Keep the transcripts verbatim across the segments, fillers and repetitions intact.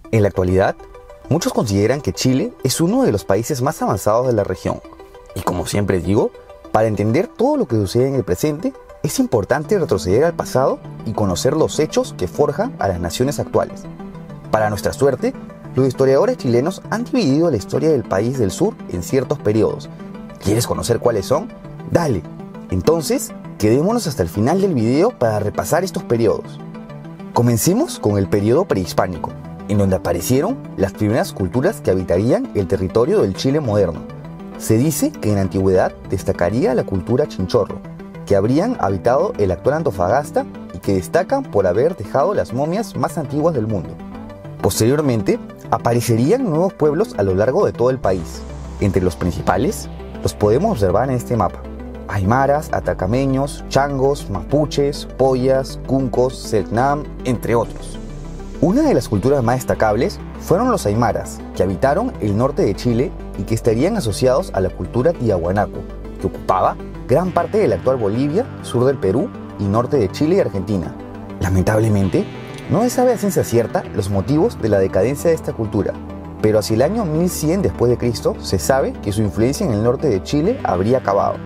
En la actualidad, muchos consideran que Chile es uno de los países más avanzados de la región. Y como siempre digo, para entender todo lo que sucede en el presente, es importante retroceder al pasado y conocer los hechos que forjan a las naciones actuales. Para nuestra suerte, los historiadores chilenos han dividido la historia del país del sur en ciertos periodos. ¿Quieres conocer cuáles son? ¡Dale! Entonces, quedémonos hasta el final del video para repasar estos periodos. Comencemos con el periodo prehispánico, en donde aparecieron las primeras culturas que habitarían el territorio del Chile moderno. Se dice que en la antigüedad destacaría la cultura chinchorro, que habrían habitado el actual Antofagasta y que destacan por haber dejado las momias más antiguas del mundo. Posteriormente, aparecerían nuevos pueblos a lo largo de todo el país. Entre los principales, los podemos observar en este mapa: aymaras, atacameños, changos, mapuches, poyas, cuncos, selknam, entre otros. Una de las culturas más destacables fueron los aymaras, que habitaron el norte de Chile y que estarían asociados a la cultura tiahuanaco, que ocupaba gran parte de la actual Bolivia, sur del Perú y norte de Chile y Argentina. Lamentablemente, no se sabe a ciencia cierta los motivos de la decadencia de esta cultura, pero hacia el año mil cien después de Cristo se sabe que su influencia en el norte de Chile habría acabado.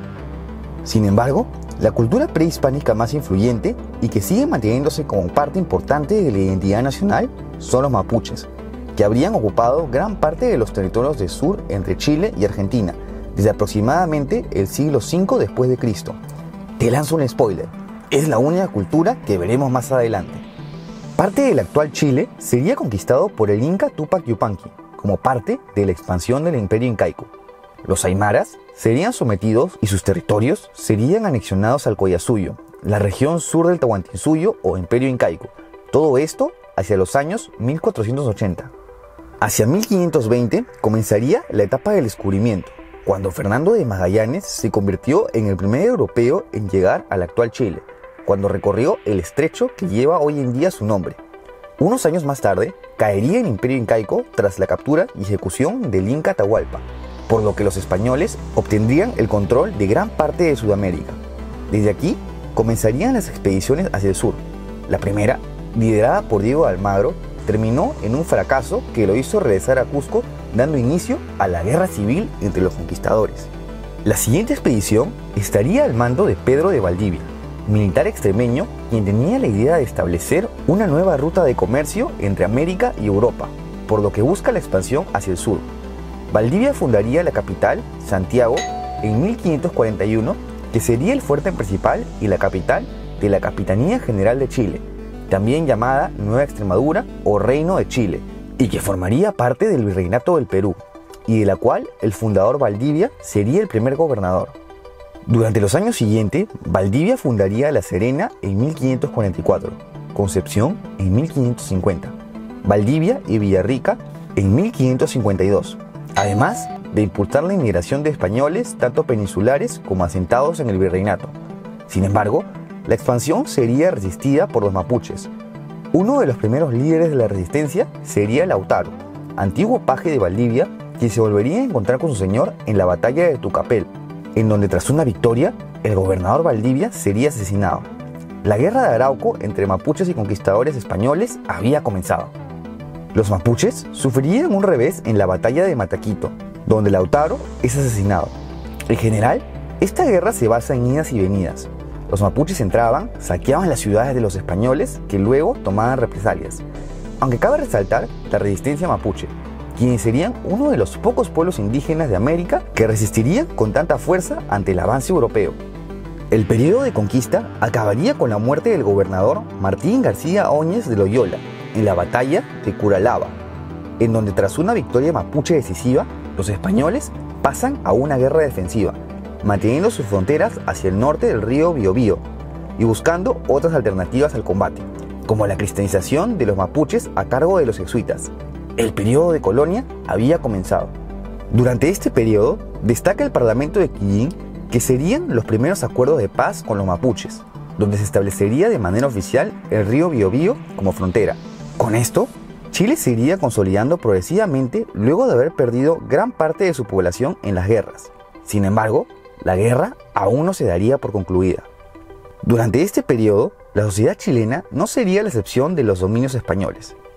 Sin embargo, la cultura prehispánica más influyente y que sigue manteniéndose como parte importante de la identidad nacional son los mapuches, que habrían ocupado gran parte de los territorios del sur entre Chile y Argentina desde aproximadamente el siglo cinco después de Cristo. Te lanzo un spoiler, es la única cultura que veremos más adelante. Parte del actual Chile sería conquistado por el Inca Túpac Yupanqui como parte de la expansión del Imperio Incaico. Los aymaras serían sometidos y sus territorios serían anexionados al Collasuyo, la región sur del Tahuantinsuyo o Imperio Incaico. Todo esto hacia los años mil cuatrocientos ochenta. Hacia mil quinientos veinte comenzaría la etapa del descubrimiento, cuando Fernando de Magallanes se convirtió en el primer europeo en llegar al actual Chile, cuando recorrió el estrecho que lleva hoy en día su nombre. Unos años más tarde, caería el Imperio Incaico tras la captura y ejecución del Inca Atahualpa, por lo que los españoles obtendrían el control de gran parte de Sudamérica. Desde aquí comenzarían las expediciones hacia el sur. La primera, liderada por Diego de Almagro, terminó en un fracaso que lo hizo regresar a Cusco, dando inicio a la guerra civil entre los conquistadores. La siguiente expedición estaría al mando de Pedro de Valdivia, militar extremeño quien tenía la idea de establecer una nueva ruta de comercio entre América y Europa, por lo que busca la expansión hacia el sur. Valdivia fundaría la capital, Santiago, en mil quinientos cuarenta y uno, que sería el fuerte principal y la capital de la Capitanía General de Chile, también llamada Nueva Extremadura o Reino de Chile, y que formaría parte del Virreinato del Perú, y de la cual el fundador Valdivia sería el primer gobernador. Durante los años siguientes, Valdivia fundaría La Serena en mil quinientos cuarenta y cuatro, Concepción en mil quinientos cincuenta, Valdivia y Villarrica en mil quinientos cincuenta y dos, además de impulsar la inmigración de españoles tanto peninsulares como asentados en el virreinato. Sin embargo, la expansión sería resistida por los mapuches. Uno de los primeros líderes de la resistencia sería Lautaro, antiguo paje de Valdivia, quien se volvería a encontrar con su señor en la batalla de Tucapel, en donde tras una victoria, el gobernador Valdivia sería asesinado. La guerra de Arauco entre mapuches y conquistadores españoles había comenzado. Los mapuches sufrirían un revés en la batalla de Mataquito, donde Lautaro es asesinado. En general, esta guerra se basa en idas y venidas. Los mapuches entraban, saqueaban las ciudades de los españoles, que luego tomaban represalias. Aunque cabe resaltar la resistencia mapuche, quienes serían uno de los pocos pueblos indígenas de América que resistirían con tanta fuerza ante el avance europeo. El periodo de conquista acabaría con la muerte del gobernador Martín García Óñez de Loyola en la batalla de Curalaba, en donde tras una victoria mapuche decisiva, los españoles pasan a una guerra defensiva, manteniendo sus fronteras hacia el norte del río Biobío y buscando otras alternativas al combate, como la cristianización de los mapuches a cargo de los jesuitas. El periodo de colonia había comenzado. Durante este periodo destaca el Parlamento de Quillín, que serían los primeros acuerdos de paz con los mapuches, donde se establecería de manera oficial el río Biobío como frontera. Con esto, Chile se iría consolidando progresivamente luego de haber perdido gran parte de su población en las guerras. Sin embargo, la guerra aún no se daría por concluida. Durante este periodo, la sociedad chilena no sería la excepción de los dominios españoles.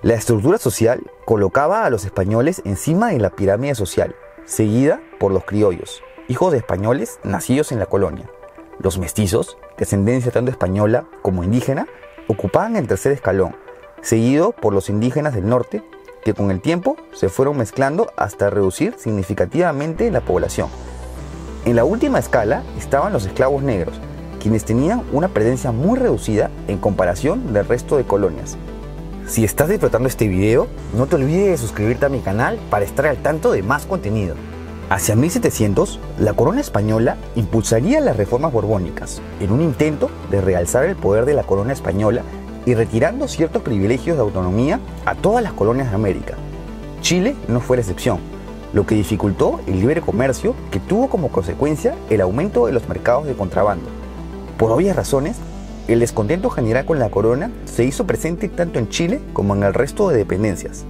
La estructura social colocaba a los españoles encima de la pirámide social, seguida por los criollos, hijos de españoles nacidos en la colonia. Los mestizos, de ascendencia tanto española como indígena, ocupaban el tercer escalón, seguido por los indígenas del norte, que con el tiempo se fueron mezclando hasta reducir significativamente la población. En la última escala estaban los esclavos negros, quienes tenían una presencia muy reducida en comparación del resto de colonias. Si estás disfrutando este video, no te olvides de suscribirte a mi canal para estar al tanto de más contenido. Hacia mil setecientos, la corona española impulsaría las reformas borbónicas, en un intento de realzar el poder de la corona española y retirando ciertos privilegios de autonomía a todas las colonias de América. Chile no fue la excepción, lo que dificultó el libre comercio, que tuvo como consecuencia el aumento de los mercados de contrabando. Por obvias razones, el descontento general con la corona se hizo presente tanto en Chile como en el resto de dependencias.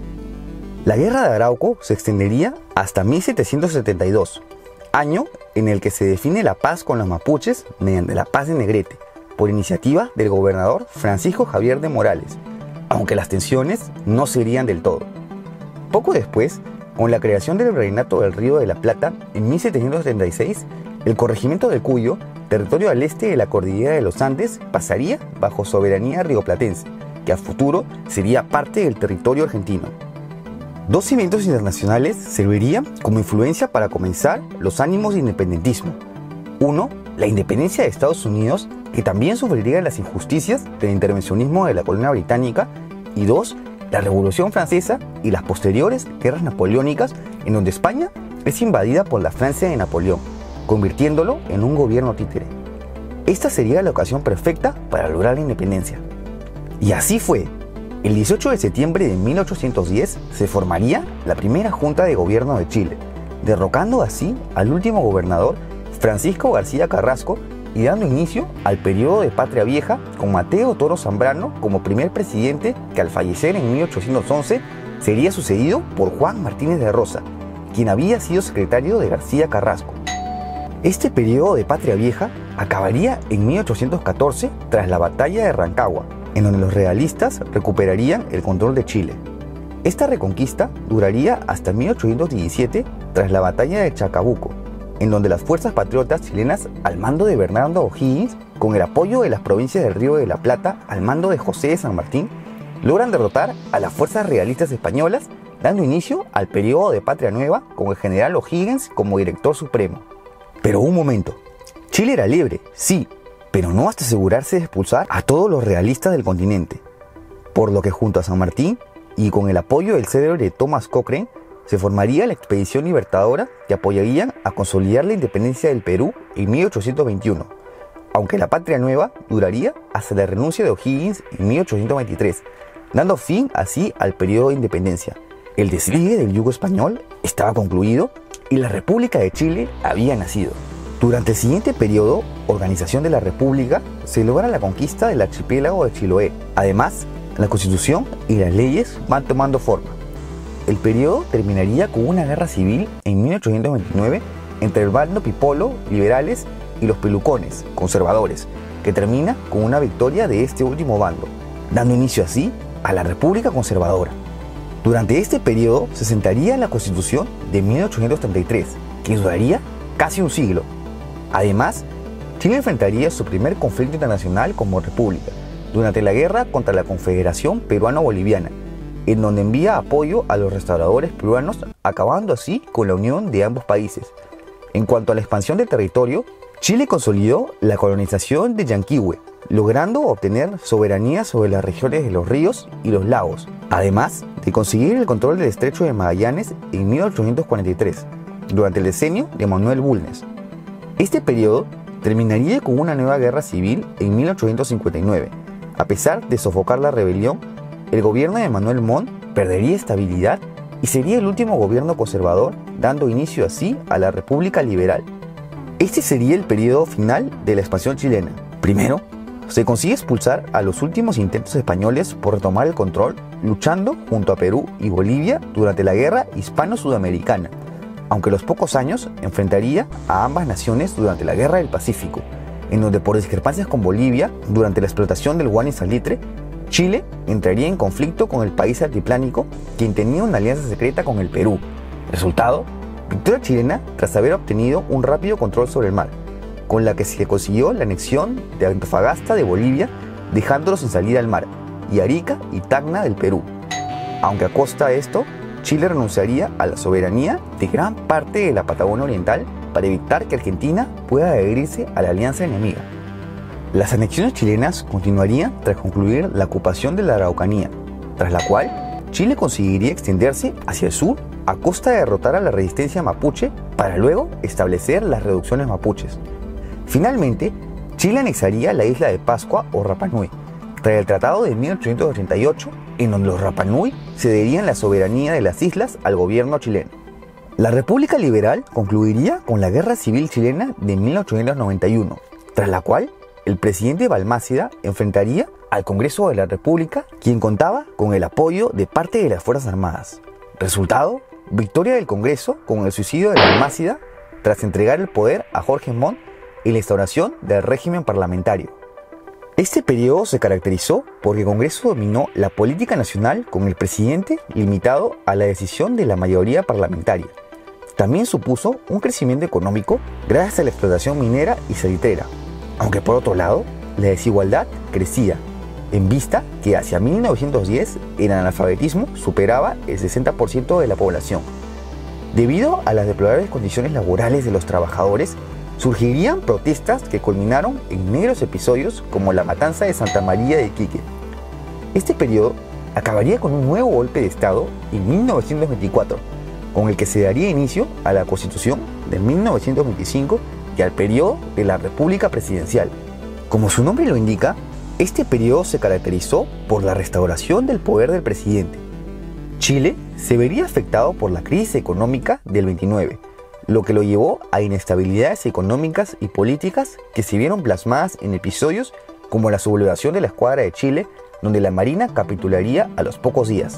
La Guerra de Arauco se extendería hasta mil setecientos setenta y dos, año en el que se define la paz con los mapuches mediante la Paz de Negrete, por iniciativa del gobernador Francisco Javier de Morales, aunque las tensiones no serían del todo. Poco después, con la creación del Virreinato del Río de la Plata en mil setecientos setenta y seis, el corregimiento del Cuyo, territorio al este de la cordillera de los Andes, pasaría bajo soberanía rioplatense, que a futuro sería parte del territorio argentino. Dos eventos internacionales servirían como influencia para comenzar los ánimos de independentismo. Uno, la independencia de Estados Unidos, que también sufriría las injusticias del intervencionismo de la colonia británica, y dos, la Revolución Francesa y las posteriores guerras napoleónicas, en donde España es invadida por la Francia de Napoleón, convirtiéndolo en un gobierno títere. Esta sería la ocasión perfecta para lograr la independencia. Y así fue. El dieciocho de septiembre de mil ochocientos diez se formaría la primera Junta de Gobierno de Chile, derrocando así al último gobernador Francisco García Carrasco y dando inicio al periodo de Patria Vieja con Mateo Toro Zambrano como primer presidente, que al fallecer en mil ochocientos once sería sucedido por Juan Martínez de Rosa, quien había sido secretario de García Carrasco. Este periodo de Patria Vieja acabaría en mil ochocientos catorce tras la batalla de Rancagua, en donde los realistas recuperarían el control de Chile. Esta reconquista duraría hasta mil ochocientos diecisiete tras la batalla de Chacabuco, en donde las fuerzas patriotas chilenas al mando de Bernardo O'Higgins, con el apoyo de las provincias del Río de la Plata al mando de José de San Martín, logran derrotar a las fuerzas realistas españolas, dando inicio al periodo de Patria Nueva con el general O'Higgins como director supremo. Pero un momento, Chile era libre, sí, pero no hasta asegurarse de expulsar a todos los realistas del continente, por lo que junto a San Martín y con el apoyo del célebre Thomas Cochrane, se formaría la Expedición Libertadora, que apoyarían a consolidar la independencia del Perú en mil ochocientos veintiuno, aunque la Patria Nueva duraría hasta la renuncia de O'Higgins en mil ochocientos veintitrés, dando fin así al periodo de independencia. El desligue del yugo español estaba concluido y la República de Chile había nacido. Durante el siguiente periodo, organización de la República, se logra la conquista del archipiélago de Chiloé. Además, la Constitución y las leyes van tomando forma. El periodo terminaría con una guerra civil en mil ochocientos veintinueve entre el bando Pipolo, liberales, y los Pelucones, conservadores, que termina con una victoria de este último bando, dando inicio así a la República Conservadora. Durante este periodo se sentaría la Constitución de mil ochocientos treinta y tres, que duraría casi un siglo. Además, Chile enfrentaría su primer conflicto internacional como república, durante la guerra contra la Confederación Peruano-Boliviana, en donde envía apoyo a los restauradores peruanos, acabando así con la unión de ambos países. En cuanto a la expansión del territorio, Chile consolidó la colonización de Yanquihue, logrando obtener soberanía sobre las regiones de los ríos y los lagos, además de conseguir el control del Estrecho de Magallanes en mil ochocientos cuarenta y tres, durante el decenio de Manuel Bulnes. Este periodo terminaría con una nueva guerra civil en mil ochocientos cincuenta y nueve. A pesar de sofocar la rebelión, el gobierno de Manuel Montt perdería estabilidad y sería el último gobierno conservador, dando inicio así a la República Liberal. Este sería el periodo final de la expansión chilena. Primero, se consigue expulsar a los últimos intentos españoles por retomar el control, luchando junto a Perú y Bolivia durante la Guerra Hispano-Sudamericana, aunque a los pocos años enfrentaría a ambas naciones durante la Guerra del Pacífico, en donde por discrepancias con Bolivia, durante la explotación del guano y salitre, Chile entraría en conflicto con el país altiplánico, quien tenía una alianza secreta con el Perú. Resultado: victoria chilena tras haber obtenido un rápido control sobre el mar, con la que se consiguió la anexión de Antofagasta de Bolivia, dejándolo sin salida al mar, y Arica y Tacna del Perú. Aunque a costa de esto, Chile renunciaría a la soberanía de gran parte de la Patagonia Oriental para evitar que Argentina pueda adherirse a la alianza enemiga. Las anexiones chilenas continuarían tras concluir la ocupación de la Araucanía, tras la cual Chile conseguiría extenderse hacia el sur a costa de derrotar a la resistencia mapuche para luego establecer las reducciones mapuches. Finalmente, Chile anexaría la isla de Pascua o Rapa Nui, tras el Tratado de mil ochocientos ochenta y ocho, en donde los Rapa Nui cederían la soberanía de las islas al gobierno chileno. La República Liberal concluiría con la Guerra Civil Chilena de mil ochocientos noventa y uno, tras la cual el presidente Balmaceda enfrentaría al Congreso de la República, quien contaba con el apoyo de parte de las Fuerzas Armadas. Resultado: victoria del Congreso con el suicidio de Balmaceda tras entregar el poder a Jorge Montt y la instauración del régimen parlamentario. Este periodo se caracterizó porque el Congreso dominó la política nacional con el presidente limitado a la decisión de la mayoría parlamentaria. También supuso un crecimiento económico gracias a la explotación minera y salitrera, aunque por otro lado, la desigualdad crecía, en vista que hacia mil novecientos diez el analfabetismo superaba el sesenta por ciento de la población. Debido a las deplorables condiciones laborales de los trabajadores, surgirían protestas que culminaron en negros episodios como la matanza de Santa María de Iquique. Este periodo acabaría con un nuevo golpe de Estado en mil novecientos veinticuatro, con el que se daría inicio a la Constitución de mil novecientos veinticinco y al periodo de la República Presidencial. Como su nombre lo indica, este periodo se caracterizó por la restauración del poder del presidente. Chile se vería afectado por la crisis económica del veintinueve, lo que lo llevó a inestabilidades económicas y políticas que se vieron plasmadas en episodios como la sublevación de la Escuadra de Chile, donde la Marina capitularía a los pocos días.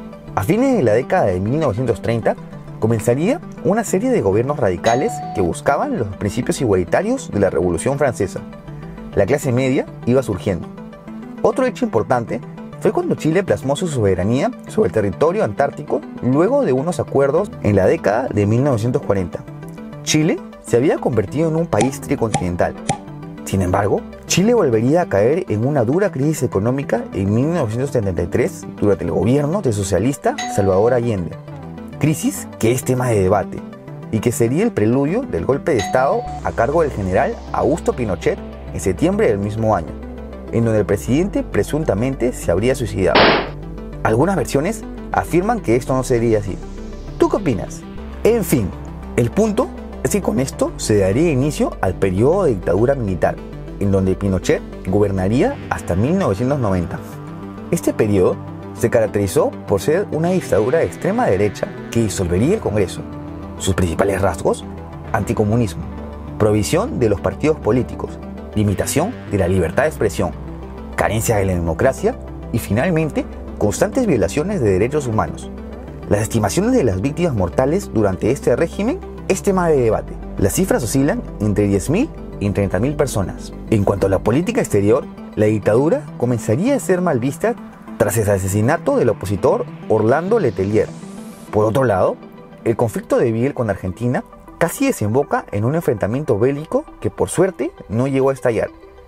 A fines de la década de mil novecientos treinta, comenzaría una serie de gobiernos radicales que buscaban los principios igualitarios de la Revolución Francesa. La clase media iba surgiendo. Otro hecho importante fue cuando Chile plasmó su soberanía sobre el territorio antártico luego de unos acuerdos en la década de mil novecientos cuarenta. Chile se había convertido en un país tricontinental. Sin embargo, Chile volvería a caer en una dura crisis económica en mil novecientos setenta y tres durante el gobierno del socialista Salvador Allende. Crisis que es tema de debate y que sería el preludio del golpe de Estado a cargo del general Augusto Pinochet en septiembre del mismo año, en donde el presidente presuntamente se habría suicidado. Algunas versiones afirman que esto no sería así. ¿Tú qué opinas? En fin, el punto es que con esto se daría inicio al periodo de dictadura militar, en donde Pinochet gobernaría hasta mil novecientos noventa. Este periodo se caracterizó por ser una dictadura de extrema derecha que disolvería el Congreso. Sus principales rasgos: anticomunismo, prohibición de los partidos políticos, limitación de la libertad de expresión, carencia de la democracia y finalmente constantes violaciones de derechos humanos. Las estimaciones de las víctimas mortales durante este régimen es tema de debate. Las cifras oscilan entre diez mil y treinta mil personas. En cuanto a la política exterior, la dictadura comenzaría a ser mal vista tras el asesinato del opositor Orlando Letelier. Por otro lado, el conflicto de Beagle con Argentina casi desemboca en un enfrentamiento bélico que por suerte no llegó a estallar.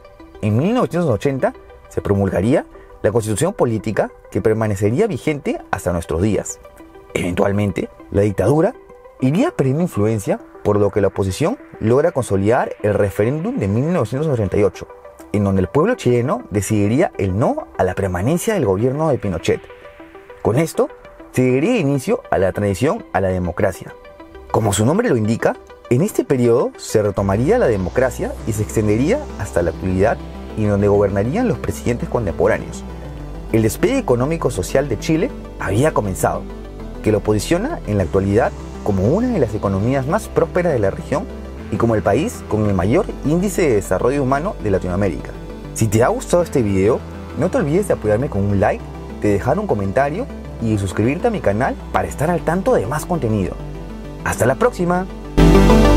En mil novecientos ochenta se promulgaría la Constitución Política, que permanecería vigente hasta nuestros días. Eventualmente, la dictadura iría perdiendo influencia, por lo que la oposición logra consolidar el referéndum de mil novecientos ochenta y ocho, en donde el pueblo chileno decidiría el no a la permanencia del gobierno de Pinochet. Con esto, se daría inicio a la transición a la democracia. Como su nombre lo indica, en este periodo se retomaría la democracia y se extendería hasta la actualidad, y en donde gobernarían los presidentes contemporáneos. El despegue económico-social de Chile había comenzado, que lo posiciona en la actualidad como una de las economías más prósperas de la región y como el país con el mayor índice de desarrollo humano de Latinoamérica. Si te ha gustado este video, no te olvides de apoyarme con un like, de dejar un comentario y de suscribirte a mi canal para estar al tanto de más contenido. ¡Hasta la próxima!